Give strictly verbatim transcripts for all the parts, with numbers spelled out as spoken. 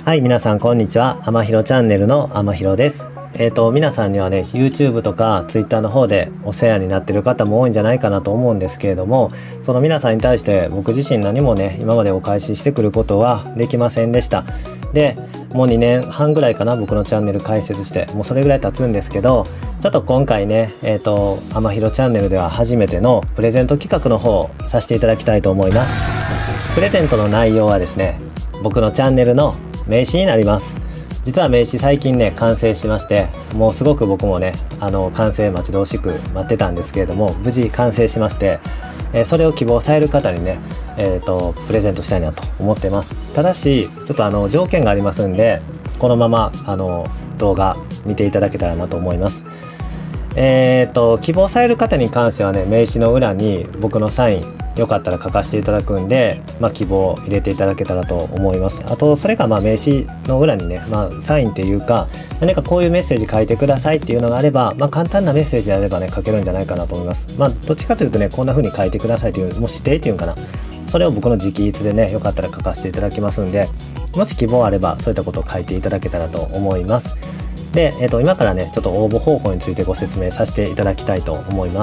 はい、皆さんこんにちは。あまひろチャンネルのあまひろです。えっと皆さんにはね YouTube とか Twitter の方でお世話になっている方も多いんじゃないかなと思うんですけれども、その皆さんに対して僕自身何もね今までお返ししてくることはできませんでした。でもうにねんはんぐらいかな、僕のチャンネル開設してもうそれぐらい経つんですけど、ちょっと今回ねえっとあまひろチャンネルでは初めてのプレゼント企画の方をさせていただきたいと思います。プレゼントの内容はですね、僕のチャンネルの名刺になります。実は名刺最近ね完成しまして、もうすごく僕もねあの完成待ち遠しく待ってたんですけれども、無事完成しまして、えー、それを希望される方にね、えーとプレゼントしたいなと思ってます。ただしちょっとあの条件がありますんで、このままあの動画見ていただけたらなと思います。えーと希望される方に関してはね、名刺の裏に僕のサインよかったら書かせていただくんで、まあ、希望を入れていただけたらと思います。あとそれがまあ名刺の裏にね、まあ、サインっていうか何かこういうメッセージ書いてくださいっていうのがあれば、まあ、簡単なメッセージであればね書けるんじゃないかなと思います。まあどっちかというとね、こんな風に書いてくださいという、もう指定っていうんかな、それを僕の直筆でねよかったら書かせていただきますんで、もし希望あればそういったことを書いていただけたらと思います。で、えー、と今からねちょっと応募方法についてご説明させていただきたいと思います。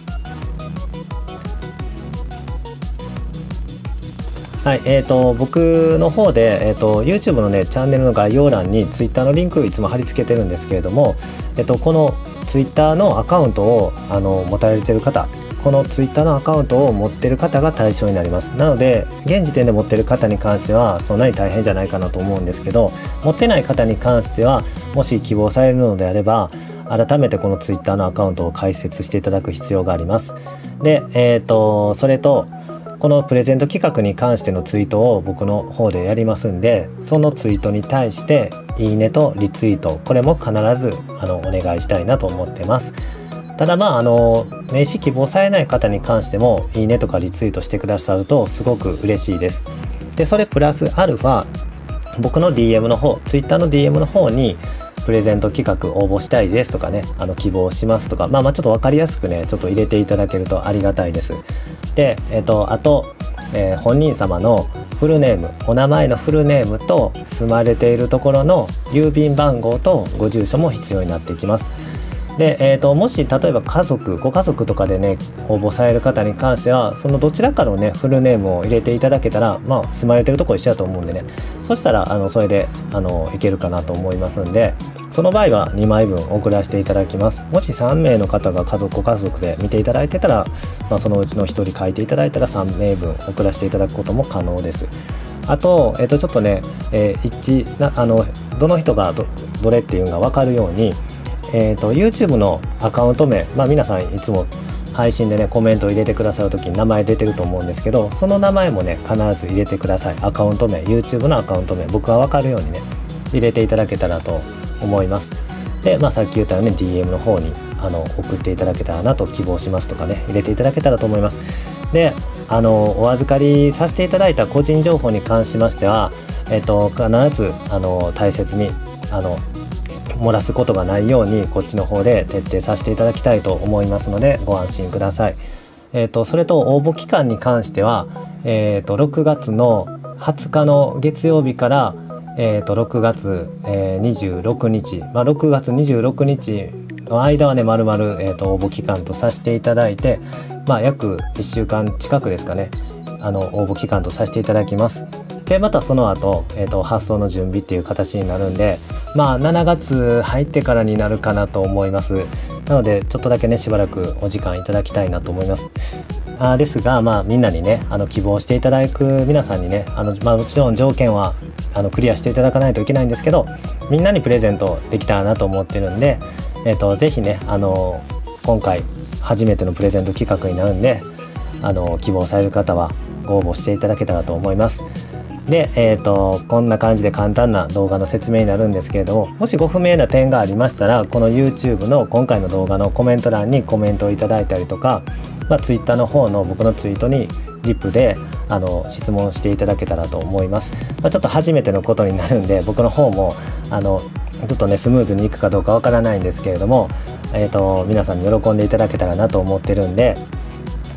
はい、えーと僕の方で、えーと YouTube のねチャンネルの概要欄に Twitter のリンクいつも貼り付けてるんですけれども、えーとこの Twitter のアカウントをあの持たれている方、この Twitter のアカウントを持ってる方が対象になります。なので現時点で持ってる方に関してはそんなに大変じゃないかなと思うんですけど、持ってない方に関してはもし希望されるのであれば改めてこの Twitter のアカウントを開設していただく必要があります。で、えーとそれとこのプレゼント企画に関してのツイートを僕の方でやりますんで、そのツイートに対していいねとリツイート、これも必ずあのお願いしたいなと思ってます。ただまああの名刺希望されない方に関してもいいねとかリツイートしてくださるとすごく嬉しいです。でそれプラスアルファ僕の ディーエム の方、Twitter の ディーエム の方にプレゼント企画応募したいですとかね、あの希望しますとか、まあまあちょっと分かりやすくねちょっと入れていただけるとありがたいです。で、えっとあと、えー、本人様のフルネーム、お名前のフルネームと住まれているところの郵便番号とご住所も必要になってきます。で、えー、ともし例えば家族ご家族とかでね応募される方に関してはそのどちらかのねフルネームを入れていただけたら、まあ住まれてるところ一緒だと思うんでね、そしたらあのそれであのいけるかなと思いますんで、その場合はにまいぶん送らせていただきます。もしさんめいの方が家族ご家族で見ていただいてたら、まあ、そのうちのひとり書いていただいたらさんめいぶん送らせていただくことも可能です。あと、えー、とちょっとね、えー、一致なあのどの人が ど, どれっていうのが分かるように、えー、と YouTube のアカウント名、まあ、皆さんいつも配信でねコメントを入れてくださるときに名前出てると思うんですけど、その名前もね必ず入れてください。アカウント名、 YouTube のアカウント名、僕は分かるようにね入れていただけたらと思います。で、まあ、さっき言ったように ディーエム の方にあの送っていただけたらなと、希望しますとかね入れていただけたらと思います。で、あのお預かりさせていただいた個人情報に関しましては、えっと、必ずあの大切にあの漏らすことがないようにこっちの方で徹底させていただきたいと思いますのでご安心ください。えー、とそれと応募期間に関しては、えー、とろくがつのはつかの月曜日から、えー、とろくがつ、えー、にじゅうろくにち、まあ、ろくがつにじゅうろくにちの間はねまるまる応募期間とさせていただいて、まあ、約いっしゅうかん近くですかね、あの応募期間とさせていただきます。でまたその後、えー、と発送の準備っていう形になるんで、まあしちがつ入ってからになるかなと思います。なのでちょっとだけねしばらくお時間いただきたいなと思います。あですが、まあみんなにねあの希望していただく皆さんにねあの、まあ、もちろん条件はあのクリアしていただかないといけないんですけど、みんなにプレゼントできたらなと思ってるんで、えー、とぜひねあの今回初めてのプレゼント企画になるんで、あの希望される方はご応募していただけたらと思います。で、えーと、こんな感じで簡単な動画の説明になるんですけれども、もしご不明な点がありましたらこの YouTube の今回の動画のコメント欄にコメントをいただいたりとか、まあ、Twitter の方の僕のツイートにリップであの質問していただけたらと思います。まあ、ちょっと初めてのことになるんで僕の方もあのちょっとねスムーズにいくかどうかわからないんですけれども、えーと、皆さんに喜んでいただけたらなと思ってるんで、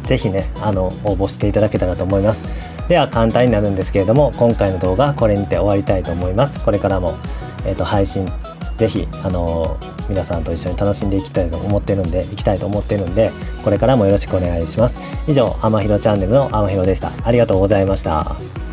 ぜひねあの応募していただけたらと思います。では簡単になるんですけれども、今回の動画はこれにて終わりたいと思います。これからも、えーと、配信ぜひあの皆さんと一緒に楽しんでいきたいと思ってるんでいきたいと思ってるんで、これからもよろしくお願いします。以上、あまひろチャンネルのあまひろでした。ありがとうございました。